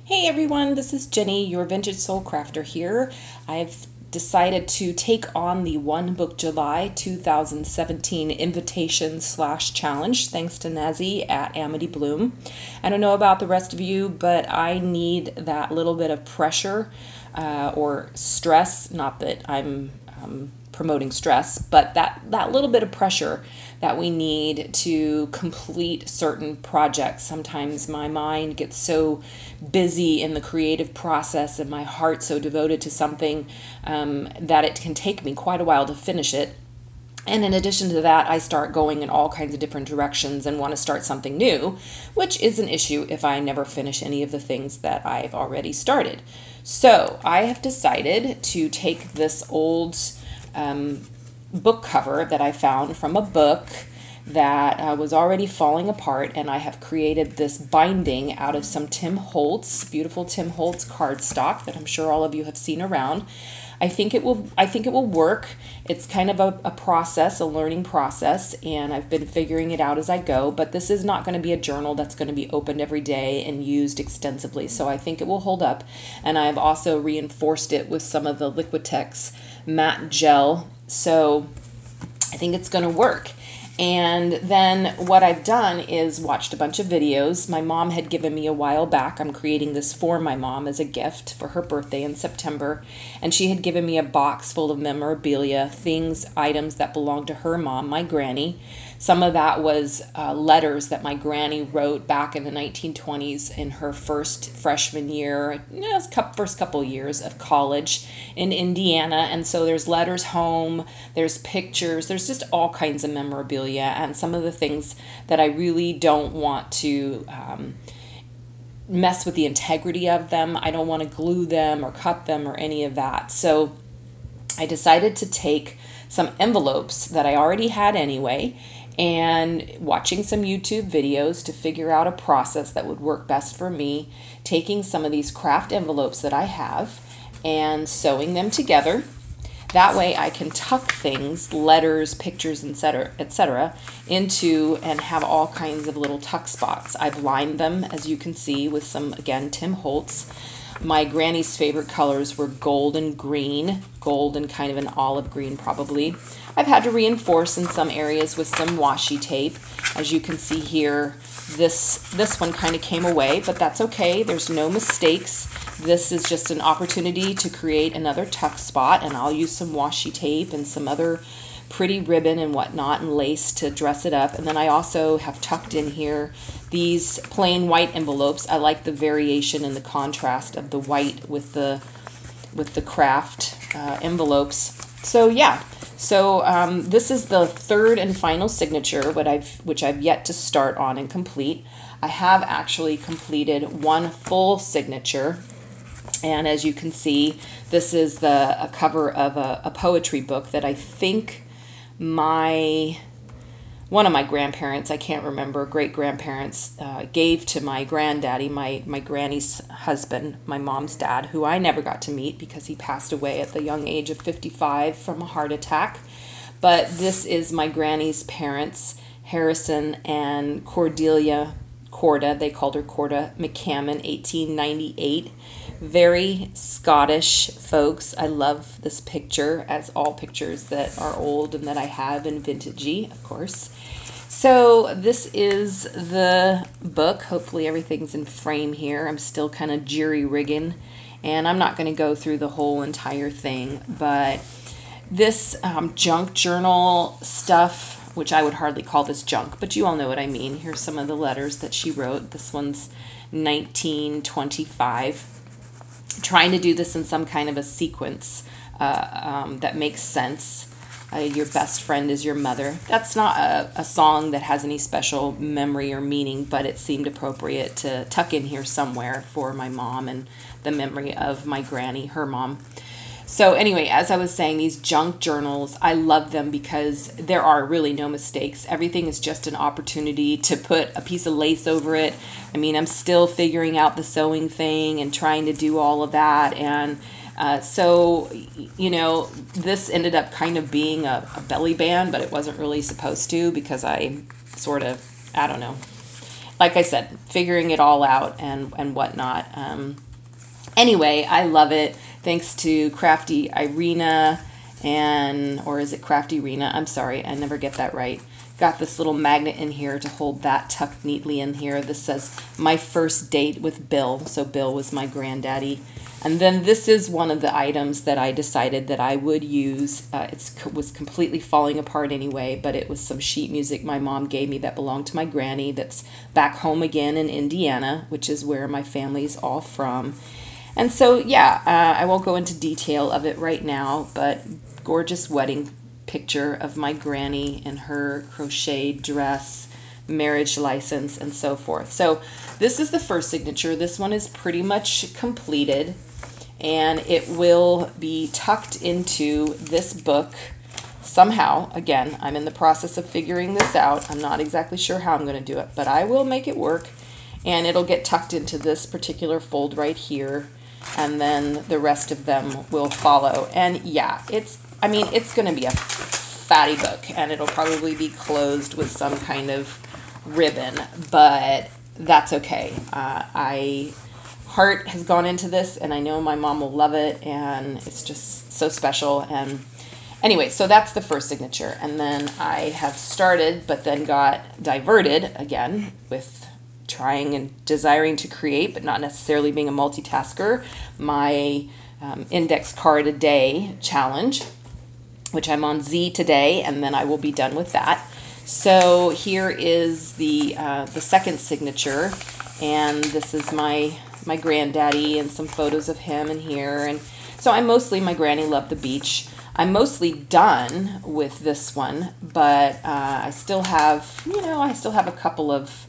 Hey everyone, this is Jenny, your Vintage Soul Crafter here. I've decided to take on the One Book July 2017 invitation slash challenge thanks to Nazi at Amity Bloom. I don't know about the rest of you, but I need that little bit of pressure or stress. Not that I'm promoting stress, but that little bit of pressure that we need to complete certain projects. Sometimes my mind gets so busy in the creative process and my heart so devoted to something that it can take me quite a while to finish it. And in addition to that, I start going in all kinds of different directions and want to start something new, which is an issue if I never finish any of the things that I've already started. So I have decided to take this old book cover that I found from a book that was already falling apart, and I have created this binding out of some Tim Holtz, beautiful Tim Holtz cardstock that I'm sure all of you have seen around. I think it will work. It's kind of a process, a learning process, and I've been figuring it out as I go, but this is not going to be a journal that's going to be opened every day and used extensively, so I think it will hold up. And I've also reinforced it with some of the Liquitex matte gel, so I think it's going to work. And then what I've done is watched a bunch of videos. My mom had given me a while back. I'm creating this for my mom as a gift for her birthday in September. And she had given me a box full of memorabilia, things, items that belonged to her mom, my granny. Some of that was letters that my granny wrote back in the 1920s in her first freshman year, first couple years of college in Indiana. And so there's letters home, there's pictures, there's just all kinds of memorabilia, and some of the things that I really don't want to mess with the integrity of them. I don't want to glue them or cut them or any of that. So I decided to take some envelopes that I already had anyway, and watching some YouTube videos to figure out a process that would work best for me, taking some of these craft envelopes that I have and sewing them together. That way I can tuck things, letters, pictures, etc., into and have all kinds of little tuck spots. I've lined them, as you can see, with some, again, Tim Holtz. My granny's favorite colors were gold and green, gold and kind of an olive green probably. I've had to reinforce in some areas with some washi tape. As you can see here, this one kind of came away, but that's okay. There's no mistakes. This is just an opportunity to create another tuck spot, and I'll use some washi tape and some other pretty ribbon and whatnot and lace to dress it up. And then I also have tucked in here these plain white envelopes. I like the variation and the contrast of the white with the craft envelopes. So yeah, so this is the third and final signature, which I've yet to start on and complete. I have actually completed one full signature, and as you can see, this is a cover of a poetry book that I think one of my grandparents, I can't remember, great-grandparents, gave to my granddaddy, my granny's husband, my mom's dad, who I never got to meet because he passed away at the young age of 55 from a heart attack. But this is my granny's parents, Harrison and Cordelia Corda, they called her Corda McCammon, 1898. Very Scottish folks. I love this picture, as all pictures that are old and that I have in vintagey, of course. So this is the book. Hopefully everything's in frame here. I'm still kind of jury-rigging, and I'm not going to go through the whole entire thing, but this junk journal stuff, which I would hardly call this junk, but you all know what I mean. Here's some of the letters that she wrote. This one's 1925. Trying to do this in some kind of a sequence that makes sense. Your best friend is your mother. That's not a song that has any special memory or meaning, but it seemed appropriate to tuck in here somewhere for my mom and the memory of my granny, her mom. So anyway, as I was saying, these junk journals, I love them because there are really no mistakes. Everything is just an opportunity to put a piece of lace over it. I mean, I'm still figuring out the sewing thing and trying to do all of that. And so, you know, this ended up kind of being a belly band, but it wasn't really supposed to because I sort of, I don't know. like I said, figuring it all out and whatnot. Anyway, I love it. Thanks to Crafty Irina or is it Crafty Rena? I'm sorry, I never get that right. Got this little magnet in here to hold that tucked neatly in here. This says, my first date with Bill. So Bill was my granddaddy. And then this is one of the items that I decided that I would use. It was completely falling apart anyway, but it was some sheet music my mom gave me that belonged to my granny that's back home again in Indiana, which is where my family's all from. And so, yeah, I won't go into detail of it right now, but gorgeous wedding picture of my granny in her crocheted dress, marriage license, and so forth. So this is the first signature. This one is pretty much completed, and it will be tucked into this book somehow. Again, I'm in the process of figuring this out. I'm not exactly sure how I'm going to do it, but I will make it work, and it'll get tucked into this particular fold right here, and then the rest of them will follow. And yeah, it's going to be a fatty book, and it'll probably be closed with some kind of ribbon, but that's okay. Heart has gone into this, and I know my mom will love it, and it's just so special. And anyway, so that's the first signature. And then I have started, but then got diverted again with trying and desiring to create, but not necessarily being a multitasker, my index card a day challenge, which I'm on Z today, and then I will be done with that. So here is the second signature, and this is my granddaddy and some photos of him in here. And so my granny loved the beach. I'm mostly done with this one, but I still have a couple of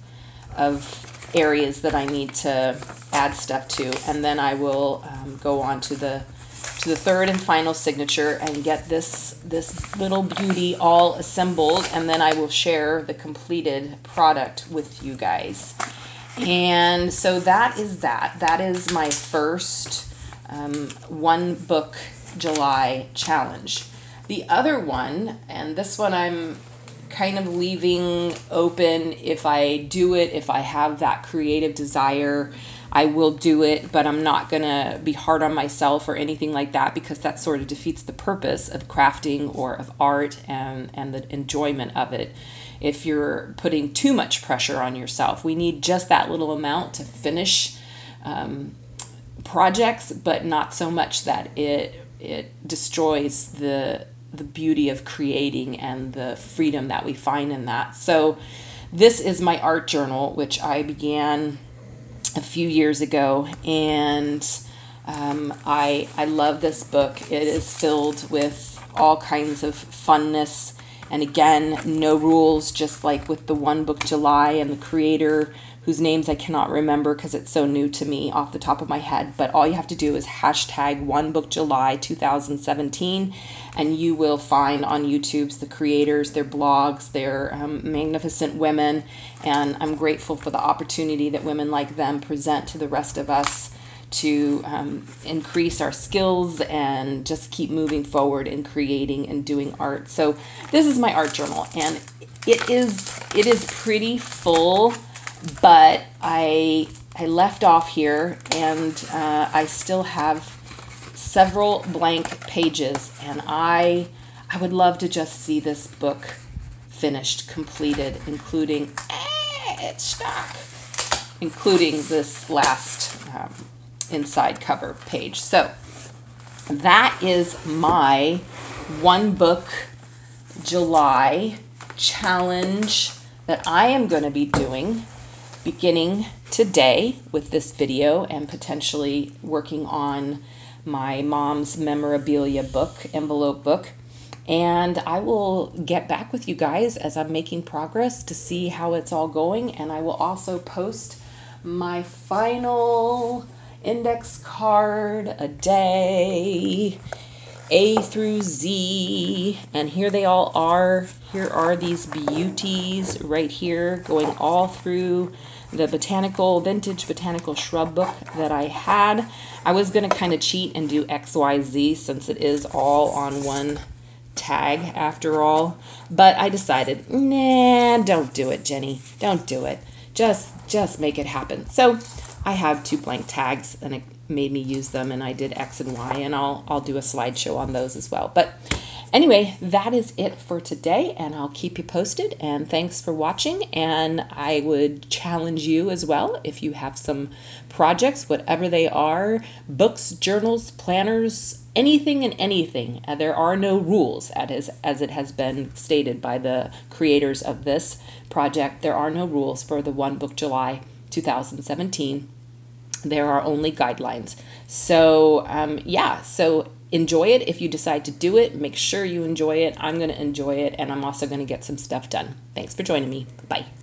areas that I need to add stuff to, and then I will go on to the third and final signature and get this little beauty all assembled, and then I will share the completed product with you guys. And so that is my first one book July challenge. The other one, and this one I'm kind of leaving open. If I do it, if I have that creative desire, I will do it, but I'm not going to be hard on myself or anything like that, because that sort of defeats the purpose of crafting or of art and the enjoyment of it. If you're putting too much pressure on yourself, we need just that little amount to finish projects, but not so much that it destroys the beauty of creating and the freedom that we find in that. So this is my art journal, which I began a few years ago, and I love this book. It is filled with all kinds of funness, and again, no rules, just like with the One Book July and the creator, whose names I cannot remember because it's so new to me off the top of my head. But all you have to do is hashtag One Book July 2017, and you will find on YouTube's the creators, their blogs, their magnificent women. And I'm grateful for the opportunity that women like them present to the rest of us to increase our skills and just keep moving forward in creating and doing art. So this is my art journal, and it is pretty full, but I left off here, and I still have several blank pages, and I would love to just see this book finished, completed, including it's stuck, including this last inside cover page. So that is my One Book July challenge that I am going to be doing beginning today with this video, and potentially working on my mom's memorabilia book, envelope book. And I will get back with you guys as I'm making progress to see how it's all going. And I will also post my final index card a day, A through Z, and here they all are. Here are these beauties right here, going all through the vintage botanical shrub book that I had. I was going to kind of cheat and do XYZ since it is all on one tag after all, but I decided, nah, don't do it, Jenny. Don't do it. just make it happen. So I have 2 blank tags, and it made me use them, and I did X and Y, and I'll do a slideshow on those as well. But anyway, that is it for today, and I'll keep you posted, and thanks for watching. And I would challenge you as well, if you have some projects, whatever they are, books, journals, planners, anything and anything. There are no rules, as it has been stated by the creators of this project. There are no rules for the One Book July 2017. There are only guidelines. So yeah, so enjoy it. If you decide to do it, make sure you enjoy it. I'm going to enjoy it, and I'm also going to get some stuff done. Thanks for joining me. Bye.